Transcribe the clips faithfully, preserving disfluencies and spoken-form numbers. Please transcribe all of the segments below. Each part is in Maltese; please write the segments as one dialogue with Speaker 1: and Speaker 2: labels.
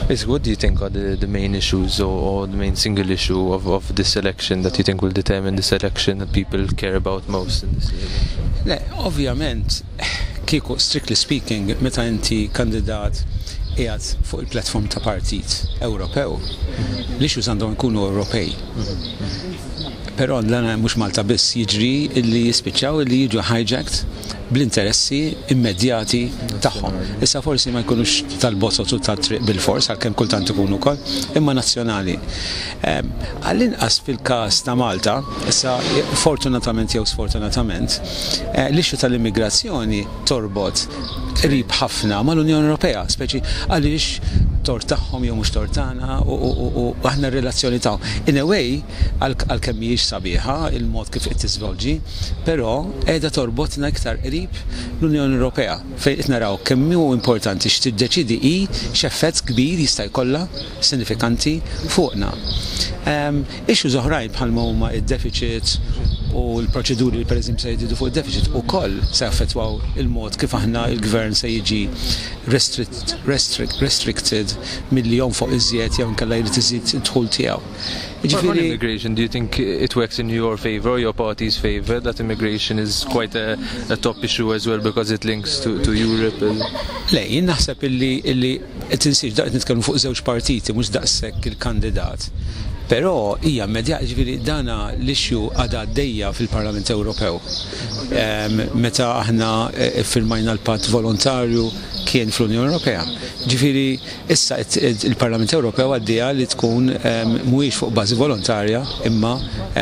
Speaker 1: Basically, what do you think are the, the main issues or, or the main single issue of, of this election that you think will determine this election that people care about most in this area?
Speaker 2: Le, ovvjament, kieku, strictly speaking, meta inti kandidat qiegħed fuq il-platform ta' partit Ewropew, l-issues għandhom ikunu Ewropej. Però l-għana mhux Malta biss jiġri illi jispiċċaw illi jiġu hijacked bl-interessi immedjati tagħhom. Issa forsi ma jkunux tal-bozzot u tat-triq bil-fors għalkemm kultant ikunu wkoll, imma nazzjonali. Għall-inqas fil-każ ta' Malta, issa fortunatament jew sfortunatament, l-ixxu tal-immigrazzjoni torbot qrib ħafna mal-Unjoni Ewropea, speċi għaliex tort tagħhom jew mhux tort tagħna u aħna r-relazzjoni tagħhom. In a way, għalkemm mhijiex sabiħa il-mod kif qed tiżvolġi, però qiegħda torbotna iktar qrib l-Unjoni Ewropea fejn qed naraw kemm hu importanti x'tiddeċidi hi x'effett kbir jista' jkollha sinifikanti fuqna. Issues oħrajn bħalma huma id-deficit u l-proċeduri li pereżempju se jdidu fuq id-deficit ukoll se jaffettwaw il-mod kif aħna il-gvern se jiġi restrict, restrict, restricted miljon fuq iżjed jew inkella jrid iżid id-dħul tiegħu.
Speaker 1: On immigration, do you think it works in your favour or your party's favour that immigration is quite a, a top issue as well because it links to, to Europe?
Speaker 2: Le, jien naħseb illi illi qed insir daqt nitkellmu fuq żewġ partiti mhux daqshekk il-kandidat. Però hija immedjat ġifieri dana l-issue għadha għaddejja fil-Parlament Ewropew. Meta aħna firmajna l-patt volontarju kien fl-Unjoni Ewropea. Ġifieri issa il-Parlament Ewropew għaddejja li tkun mhuwiex fuq bażi volontarja imma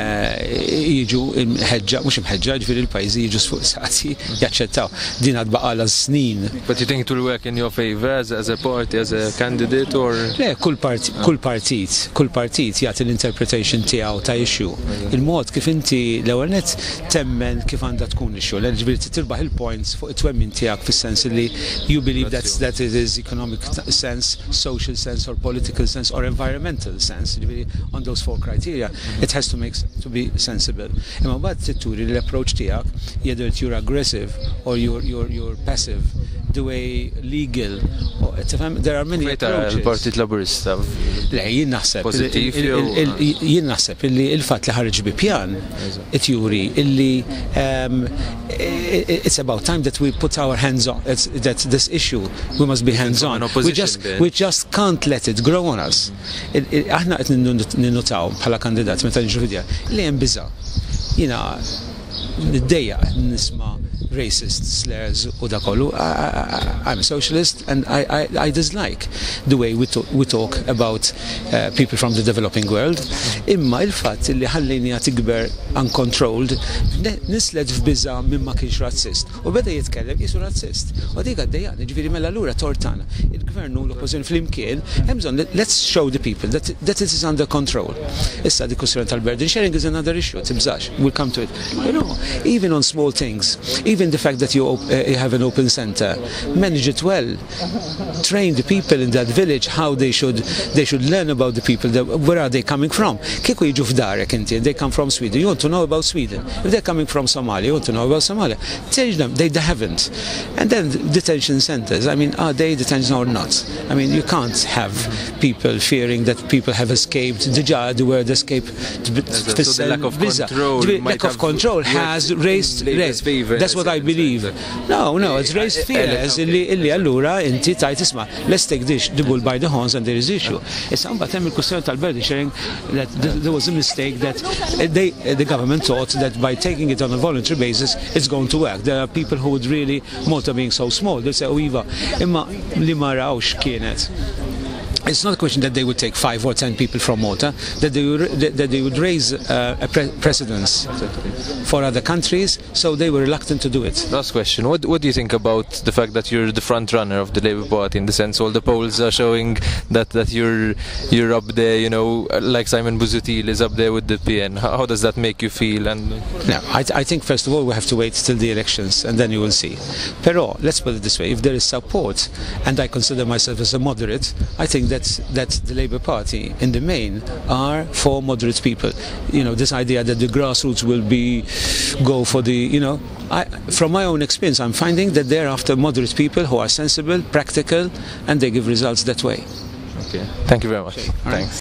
Speaker 2: jiġu mħeġġa mhux imħeġġa ġifieri l-pajjiżi jiġu sfuqsati jaċċettaw. Din għad baqala snin.
Speaker 1: But you think it will work in your favour as, as a party, as a candidate or?
Speaker 2: Le, kull partit, kull partit, kull partit jagħti l-interpretation tiegħu ta' issue. Il-mod kif inti l-ewwel nett temmen kif għandha tkun issue. Ġifieri tirbaħ il-points fuq it-twemmin tiegħek fis-sens li you believe that that it is economic sense, social sense or political sense or environmental sense. On those four criteria, it has to make to be sensible. Imma bad titturi l-approach tiegħek either you're aggressive or you're you're you're passive, the way legal. There are many approaches.
Speaker 1: Il-Partit Laburista.
Speaker 2: Le, jien naħseb jien naħseb illi il-fatt li ħarġ bi pjan it juri illi it's about time that we put our hands on that this issue we must be hands on. We just we just can't let it grow on us. Aħna qed ninnotaw bħala kandidat meta niġu fidja li hemm biża'. Jiena niddejja nisma' racist slurs u da kollu. I'm a socialist and I, I, I dislike the way we talk, we talk about uh, people from the developing world. Imma il-fatt li ħallini tikber uncontrolled nisled f'biża minn ma kienx razzist. U beda jitkellem jisu razzist. U dik għaddejjani, ġifieri mela lura tortana. Il-gvern u l-oppożizzjoni flimkien hemm bżonn let's show the people that, that it is under control. Issa dik kwestjoni tal-burden sharing is another issue, tibżax. We'll come to it. You know, even on small things, even the fact that you, op uh, you have an open center, manage it well, train the people in that village how they should they should learn about the people, that, where are they coming from. Kieku jiġu f'darek inti, they come from Sweden, you want to know about Sweden. If they're coming from Somalia, you want to know about Somalia. Tell them, they, they haven't. And then detention centers, I mean, are they detention or not? I mean, you can't have people fearing that people have escaped, the, the word escape.
Speaker 1: So the lack of control,
Speaker 2: lack of control has raised, raised. That's what I believe. No, no, it's raised fears illi illi allura inti tajt isma' let's take this the bull by the horns and there is issue. Issa mbagħad hemm il-kwestjoni tal-burden sharing that there was a mistake that they the government thought that by taking it on a voluntary basis it's going to work. There are people who would really Malta being so small they say oh iva imma li ma rawx kienet. It's not a question that they would take five or ten people from Malta, that they would, that they would raise uh, a pre precedence for other countries, so they were reluctant to do it.
Speaker 1: Last question, what, what do you think about the fact that you're the front runner of the Labour Party, in the sense all the polls are showing that, that you're, you're up there, you know, like Simon Busuttil is up there with the P N. How, how does that make you feel? And
Speaker 2: no, I, I think first of all we have to wait till the elections and then you will see. Pero, let's put it this way, if there is support, and I consider myself as a moderate, I think that that the Labour Party in the main are for moderate people. You know, this idea that the grassroots will be go for the, you know, I, from my own experience I'm finding that they're after moderate people who are sensible, practical and they give results that way.
Speaker 1: Okay. Thank you very much.
Speaker 2: All right.
Speaker 1: Thanks.